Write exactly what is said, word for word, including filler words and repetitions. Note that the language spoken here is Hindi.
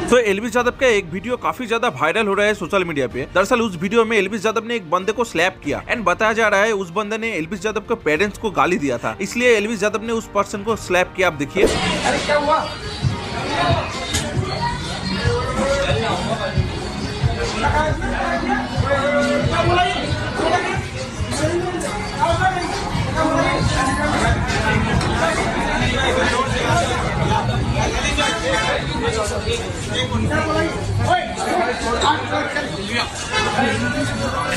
तो एलविस यादव का एक वीडियो काफी ज्यादा वायरल हो रहा है सोशल मीडिया पे। दरअसल उस वीडियो में एलविस यादव ने एक बंदे को स्लैप किया एंड बताया जा रहा है उस बंदे ने एलविस यादव के पेरेंट्स को गाली दिया था, इसलिए एलविस यादव ने उस पर्सन को स्लैप किया। आप देखिए। अरे क्या हुआ? ओए